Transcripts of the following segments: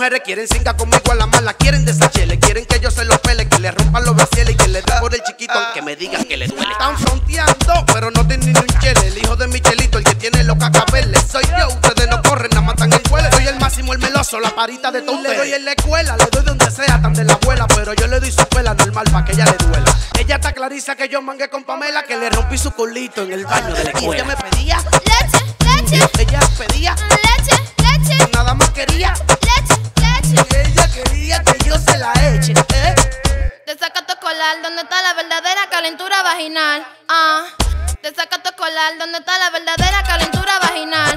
mujeres quieren singa conmigo a la mala, quieren desachele, quieren que yo se los pele, que le rompan los brasieles y que le dé por el chiquito, aunque me digan que le duele. Están fronteando, pero no tienen ni un chele. El hijo de Michelito, el que tiene los cacabeles. Soy yo, ustedes no corren, nada matan el huele. Soy el máximo, el meloso, la parita de todo. Le doy en la escuela, le doy donde sea, tan de la abuela, pero yo le doy su pela normal pa' que ella le duela. Ella está clariza que yo mangué con Pamela, que le rompí su culito en el baño de la escuela. Ella me pedía leche, leche. Ella pedía Leche, leche. nada más quería. Leche, leche. Y ella quería que yo se la eche, Desacato escolar, ¿dónde está la verdadera calentura vaginal? Desacato escolar, ¿dónde está la verdadera calentura vaginal?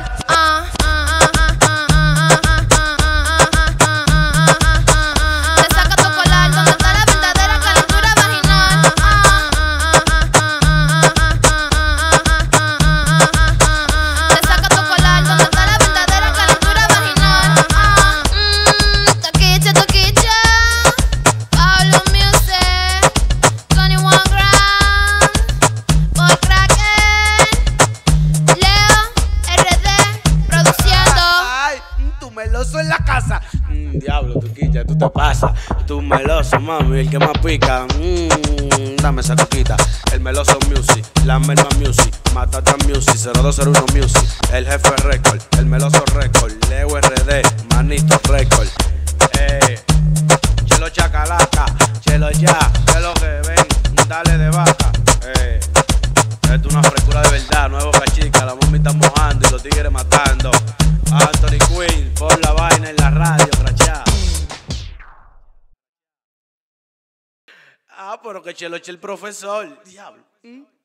Desacato escolar, ¿dónde está la verdadera calentura vaginal? Desacato escolar, ¿dónde está la verdadera calentura vaginal? Toquicha, toquicha. Pablo Music, 21 Grams, Boy Cracker, Leo, RD, produciendo. Ay, tu meloso en la casa. Diablo, Tuquilla, tú te pasas. Tu meloso, mami, el que más pica. Dame esa coquita. El meloso Music, la Melma Music, Matata Music, 0201 Music, el jefe Record, el meloso Record, Leo RD, Manito Record. Chelo Chacalaca, Chelo ya, que lo que ven, dale de vaca. Esto es una frescura de verdad, nuevo cachica, la mami está mojando y los tigres matando. Anthony Quinn, por la vaina en la radio, crachá. Pero que Chelo el profesor, diablo.